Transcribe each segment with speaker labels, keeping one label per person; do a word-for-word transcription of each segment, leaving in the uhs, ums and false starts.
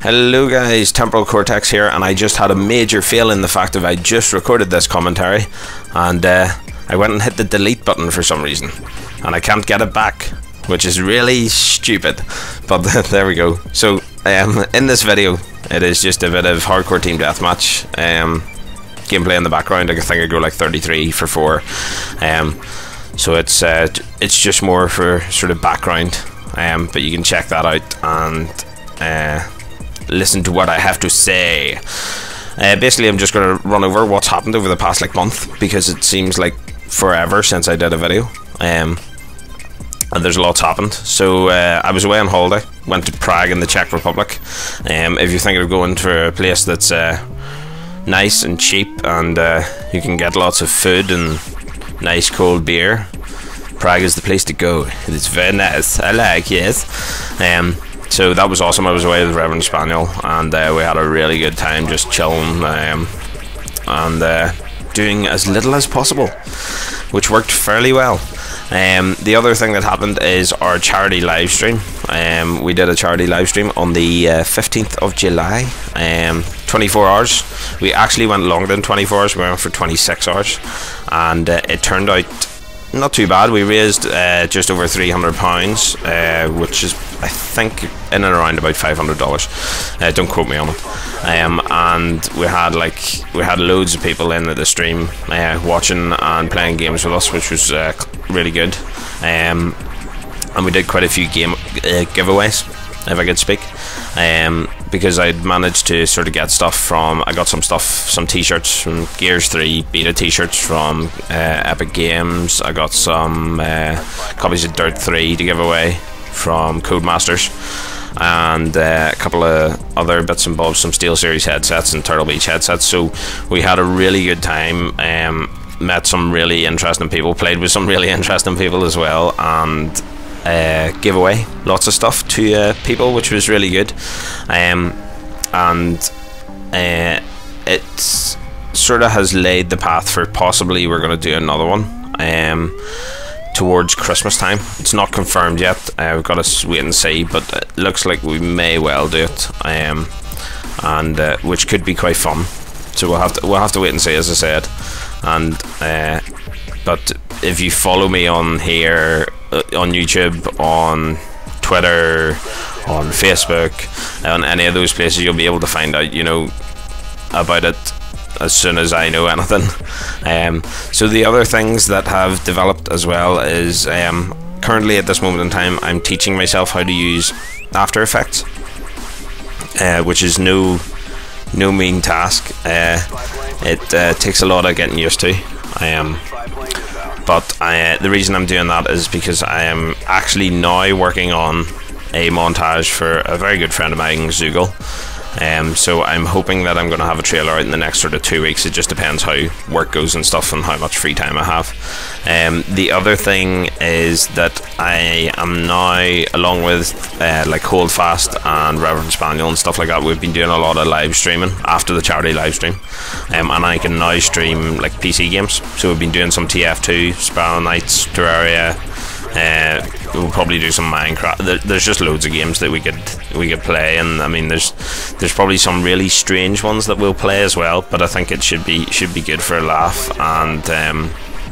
Speaker 1: Hello guys, Temporal Cortex here, and I just had a major fail in the fact that I just recorded this commentary and uh, I went and hit the delete button for some reason and I can't get it back, which is really stupid, but there we go. So um, in this video it is just a bit of hardcore team deathmatch um, gameplay in the background. I think I go like thirty-three for four, um, so it's uh, it's just more for sort of background, um, but you can check that out and uh, listen to what I have to say. Uh, basically, I'm just going to run over what's happened over the past like month, because it seems like forever since I did a video, um, and there's lots happened. So uh, I was away on holiday, went to Prague in the Czech Republic. Um, if you're thinking of going to a place that's uh, nice and cheap and uh, you can get lots of food and nice cold beer, Prague is the place to go. It's very nice. I like it. Um, So that was awesome. I was away with Reverend Spaniel and uh, we had a really good time just chilling um, and uh, doing as little as possible, which worked fairly well. Um, the other thing that happened is our charity live stream. Um, we did a charity live stream on the uh, fifteenth of July, um, twenty-four hours. We actually went longer than twenty-four hours. We went for twenty-six hours, and uh, it turned out not too bad. We raised uh, just over three hundred pounds, uh, which is, I think, in and around about five hundred dollars. Uh, don't quote me on it. Um, and we had like we had loads of people in at the stream, uh, watching and playing games with us, which was uh, really good. Um, and we did quite a few game uh, giveaways, if I could speak, um, because I'd managed to sort of get stuff from, I got some stuff, some t-shirts from Gears three beta t-shirts from uh, Epic Games. I got some uh, copies of Dirt three to give away from Codemasters, and uh, a couple of other bits and bobs, some SteelSeries headsets and Turtle Beach headsets. So we had a really good time, um, met some really interesting people, played with some really interesting people as well, and Uh, give away lots of stuff to uh, people, which was really good. Um, and uh, it sort of has laid the path for possibly we're going to do another one um, towards Christmas time. It's not confirmed yet. Uh, we've got to wait and see, but it looks like we may well do it, um, and uh, which could be quite fun. So we'll have to we'll have to wait and see, as I said. And uh, but if you follow me on here, on YouTube, on Twitter, on Facebook, on any of those places, you'll be able to find out, you know, about it as soon as I know anything. Um, so the other things that have developed as well is um, currently at this moment in time I'm teaching myself how to use After Effects, uh, which is no no mean task. Uh, it uh, takes a lot of getting used to. I am. But I, uh, the reason I'm doing that is because I am actually now working on a montage for a very good friend of mine, Zoogle. Um, so I'm hoping that I'm going to have a trailer out in the next sort of two weeks. It just depends how work goes and stuff and how much free time I have. Um, the other thing is that I am now, along with uh, like Holdfast and Reverend Spaniel and stuff like that, we've been doing a lot of live streaming after the charity live stream, um, and I can now stream like P C games. So we've been doing some T F two, Spiral Knights, Terraria. Uh, we'll probably do some Minecraft. There, there's just loads of games that we could we could play, and I mean, there's there's probably some really strange ones that we'll play as well. But I think it should be should be good for a laugh, and um,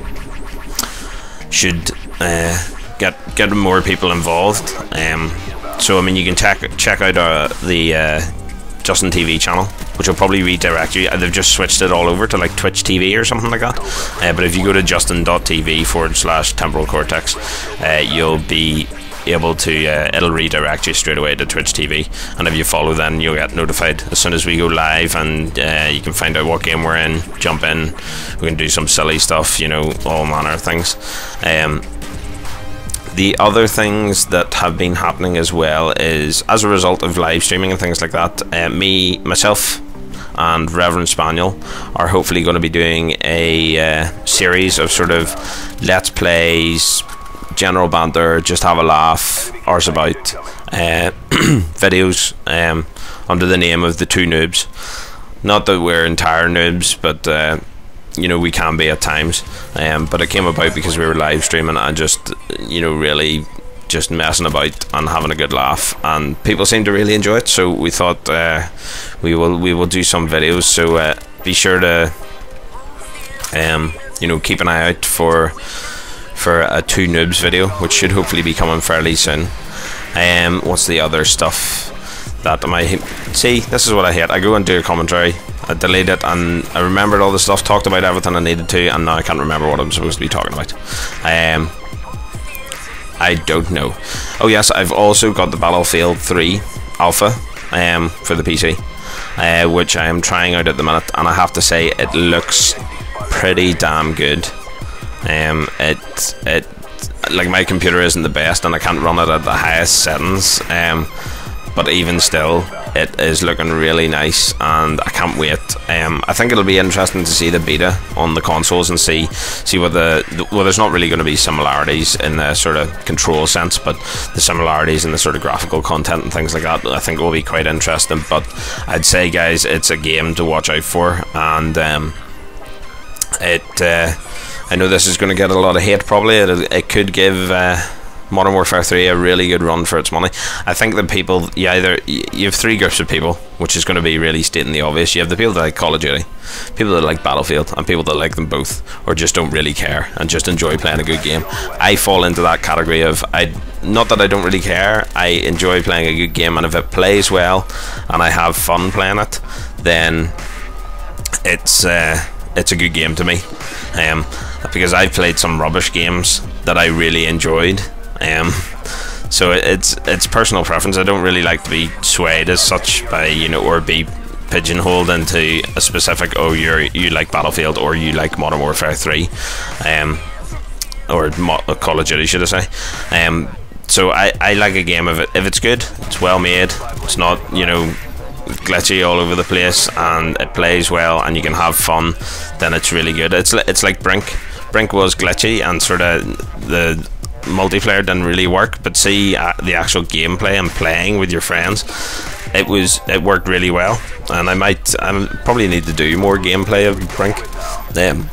Speaker 1: should uh, get get more people involved. Um, so I mean, you can check check out our, the uh, Justin T V channel, which will probably redirect you. They've just switched it all over to like Twitch T V or something like that. Uh, but if you go to justin.tv forward slash temporal cortex, uh, you'll be able to, uh, it'll redirect you straight away to Twitch T V. And if you follow, then you'll get notified as soon as we go live, and uh, you can find out what game we're in, jump in, we can do some silly stuff, you know, all manner of things. Um, The other things that have been happening as well is, as a result of live streaming and things like that, uh, me, myself, and Reverend Spaniel are hopefully going to be doing a uh, series of sort of let's plays, general banter, just have a laugh, ours about uh, videos um, under the name of the Two Noobs. Not that we're entire noobs, but uh, you know, we can be at times, um, but it came about because we were live streaming and just, you know, really just messing about and having a good laugh, and people seem to really enjoy it. So we thought uh, we will we will do some videos. So uh, be sure to um, you know, keep an eye out for for a two noobs video, which should hopefully be coming fairly soon. Um, what's the other stuff that am I see? This is what I hate. I go and do a commentary, I delete it, and I remembered all the stuff, talked about everything I needed to, and now I can't remember what I'm supposed to be talking about. Um, I don't know. Oh yes, I've also got the Battlefield three Alpha um, for the P C, uh, which I am trying out at the minute, and I have to say it looks pretty damn good. Um, it it like, my computer isn't the best, and I can't run it at the highest settings. Um, but even still, it is looking really nice, and I can't wait. Um, I think it'll be interesting to see the beta on the consoles and see see what the, the well, there's not really going to be similarities in the sort of control sense, but the similarities in the sort of graphical content and things like that, I think will be quite interesting. But I'd say, guys, it's a game to watch out for, and um, it. Uh, I know this is going to get a lot of hate. Probably it, it could give. Uh, Modern Warfare three a really good run for its money. I think that people, you either you have three groups of people, which is going to be really stating the obvious. You have the people that like Call of Duty, people that like Battlefield, and people that like them both, or just don't really care and just enjoy playing a good game. I fall into that category of, I not that I don't really care, I enjoy playing a good game, and if it plays well and I have fun playing it, then it's uh, it's a good game to me. Um, because I've played some rubbish games that I really enjoyed. Um, so it's it's personal preference. I don't really like to be swayed as such by, you know, or be pigeonholed into a specific, oh, you're you like Battlefield or you like Modern Warfare three, um, or Mo Call of Duty, should I say? Um, so I I like a game if it if it's good, it's well made, it's not, you know, glitchy all over the place, and it plays well, and you can have fun, then it's really good. It's it's like Brink. Brink was glitchy, and sort of the multiplayer didn't really work, but see uh, the actual gameplay and playing with your friends, it was it worked really well. And I might I probably need to do more gameplay of Brink. Um,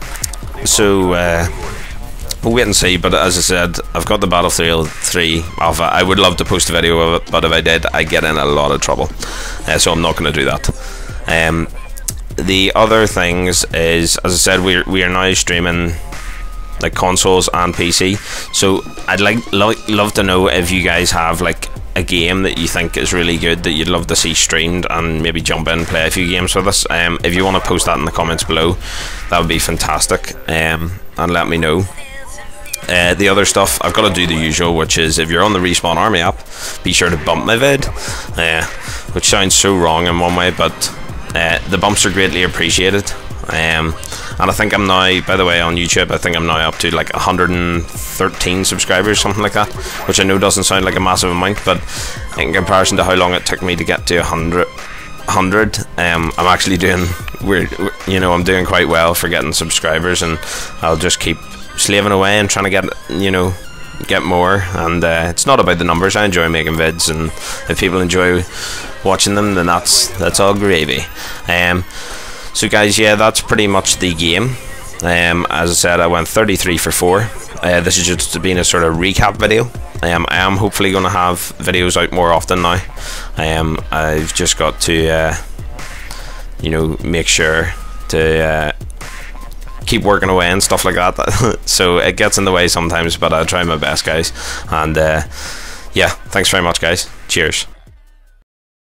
Speaker 1: so uh, we'll wait and see. But as I said, I've got the Battlefield three Alpha. I would love to post a video of it, but if I did, I get in a lot of trouble, uh, so I'm not going to do that. Um, the other things is, as I said, we we are now streaming like consoles and P C. So I'd like lo love to know if you guys have like a game that you think is really good that you'd love to see streamed, and maybe jump in and play a few games with us. Um, if you want to post that in the comments below, that would be fantastic, um, and let me know. Uh, the other stuff, I've got to do the usual, which is if you're on the Respawn Army app, be sure to bump my vid, uh, which sounds so wrong in one way, but uh, the bumps are greatly appreciated. Um, and I think I'm now, by the way, on YouTube, I think I'm now up to like one hundred thirteen subscribers, something like that, which I know doesn't sound like a massive amount, but in comparison to how long it took me to get to one hundred, um, I'm actually doing, we're, you know, I'm doing quite well for getting subscribers, and I'll just keep slaving away and trying to get, you know, get more. And uh, it's not about the numbers. I enjoy making vids, and if people enjoy watching them, then that's that's all gravy. Um, so guys, yeah, that's pretty much the game. Um, as I said, I went thirty-three for four. Uh, this is just been a sort of recap video. Um, I am hopefully going to have videos out more often now. Um, I've just got to, uh, you know, make sure to uh, keep working away and stuff like that. So it gets in the way sometimes, but I'll try my best, guys. And uh, yeah, thanks very much, guys. Cheers.